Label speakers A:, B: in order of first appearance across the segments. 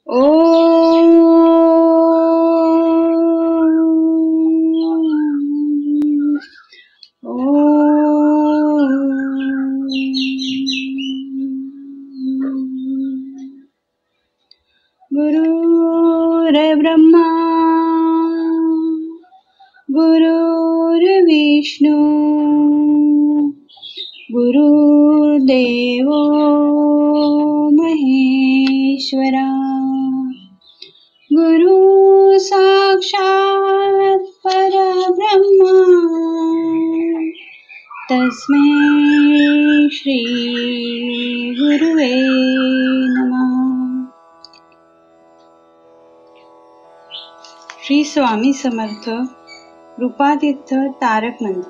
A: ॐ गुरुर्ब्रह्मा गुरुर्विष्णू गुरुर्देवो महेश्वरा गुरु साक्षात् परब्रह्म तस्मै श्री गुरुवे नमः। श्री स्वामी समर्थ कृपातीर्थ तारक मंदिर।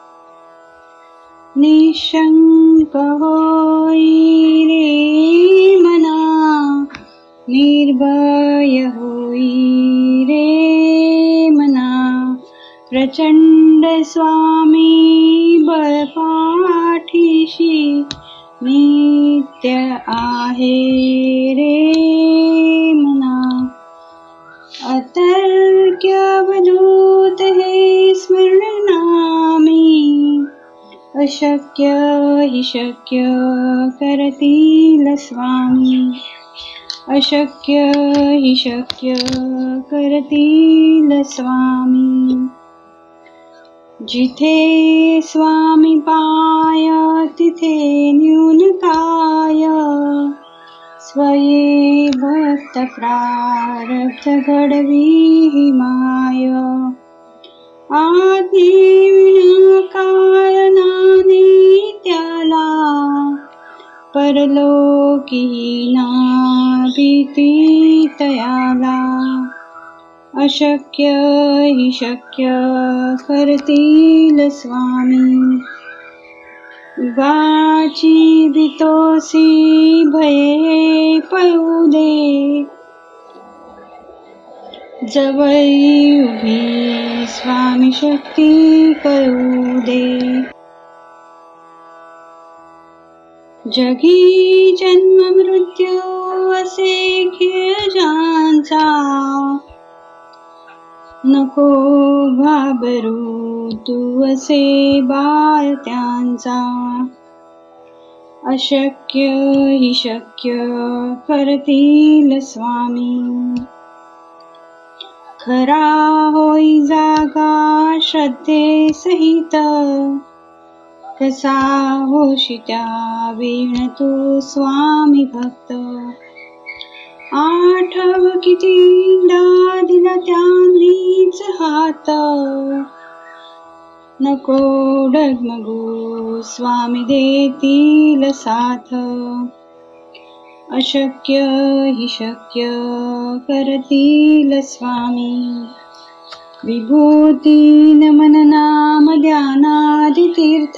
A: निशंक होई रे मना, निर्भय होई रे मना, प्रचंड स्वामी बळपाठीशी नित्य आहे रे मना। अतर्क्य अवधूत हे स्मरणामी, अशक्य हि शक्य करतील स्वामी, अशक्य हि शक्य करतील स्वामी। जिथे स्वामी पाय तिथे न्यून काय, स्वये भक्त प्रारब्ध घडवी माय। आज्ञेविना कारणाने त्याला, परलोकी ना भीती तयाला, अशक्य हि शक्य करतील स्वामी। उगाची भीतोसी भये पळू दे, जवळी उभी स्वामी शक्ती कळू दे। जगी जन्म मृत्यू असे खेळ ज्यांचा, नको घाबरू तू असे बाळ त्यांचा। अशक्य हि शक्य करतील स्वामी, खरा होई जागा श्रद्धे सहित, कसा होशी त्या वीण तू स्वामी भक्त। आठव कितींदा दिला त्यांनीच हात, नको डगमगू स्वामी देतील साथ। अशक्य हि शक्य करतील स्वामी, विभूती नमन नाम ध्यानादि तीर्थ,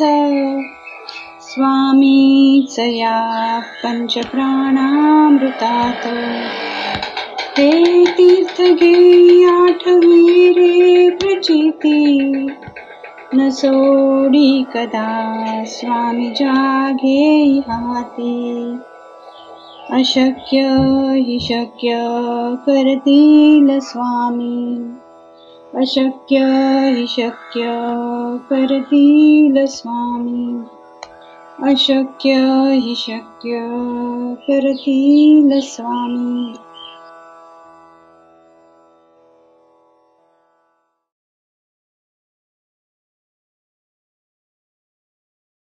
A: स्वामीच या पंचप्राणामृतात। हे तीर्थ घे आठवी रे प्रचिती, न सोडी कदा स्वामी जागे हाती। अशक्य हि शक्य करतील स्वामी, अशक्य हि शक्य करतील स्वामी, अशक्य हि शक्य करतील स्वामी।